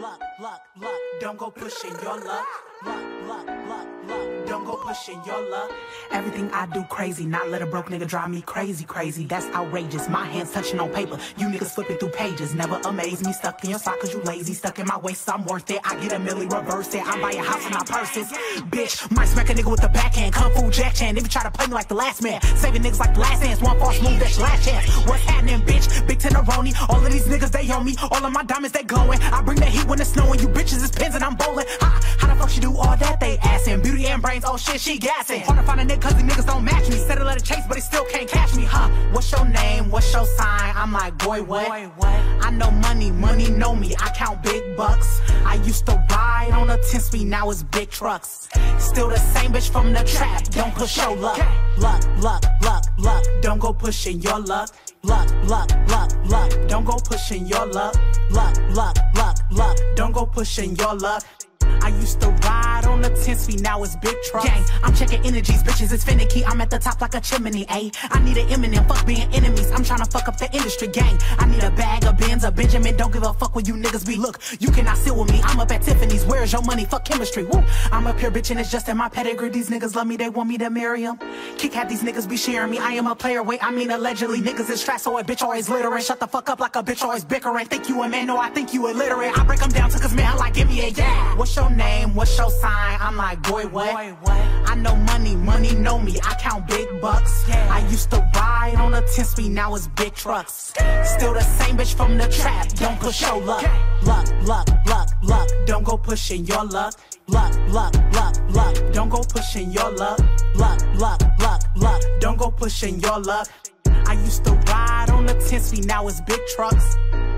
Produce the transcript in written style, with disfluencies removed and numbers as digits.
luck, don't go pushing your luck. Luck, don't go pushing your luck. Everything I do crazy, not let a broke nigga drive me crazy. That's outrageous. My hands touching on paper, you niggas flipping through pages. Never amaze me, stuck in your sock cause you lazy. Stuck in my waist, I'm worth it. I get a milli, reverse it. I buy a house in my purses. Bitch, might smack a nigga with the backhand. Kung Fu Jack Chan, if you try to play me like the last man. Saving niggas like the last dance. One false move, that's your last chance. What's happening, bitch? Big Tenderoni. All of these niggas, they on me. All of my diamonds, they glowing. I bring the heat when it's snowing. You bitches is pins and I'm bowling. How the fuck she do all that? They assin'. Beauty and brains, oh shit, she gassing. Hard to find a nigga cause the niggas don't match me. Said a let it chase, but he still can't catch me, What's your name? What's your sign? I'm like, boy, what? I know money know me. I count big bucks. I used to ride on a 10-speed, now it's big trucks. Still the same bitch from the trap. Don't push your luck. Luck, don't go pushing your luck. Luck, don't go pushing your luck. Luck, don't go pushing your luck. I used to ride on a 10-speed, now it's big trucks. Gang, I'm checking energies, bitches, it's finicky. I'm at the top like a chimney, ayy. I need an Eminem, fuck being enemies. I'm tryna fuck up the industry, gang. I need a bag of Benz, a Benjamin. Don't give a fuck what you niggas be. Look, you cannot sit with me. I'm up at Tiffany's. Where's your money? Fuck chemistry. Woo. I'm up here, bitch, and it's just in my pedigree. These niggas love me, they want me to marry them. Kick hat, these niggas be sharing me. I am a player, wait, I mean allegedly. Niggas is trash, so a bitch always littering. Shut the fuck up like a bitch always bickering. Think you a man, no, I think you illiterate. I break them down to cause man, like, give me a yeah. What's your name? What's your sign? I'm like, boy, what? I know money know me. I count big bucks. I used to ride on a 10-speed, now it's big trucks. Still the same bitch from the trap. Don't push your luck. Luck, don't go pushing your luck. Luck, don't go pushing your luck. Luck, don't go pushing your luck. I used to ride on a 10-speed, now it's big trucks.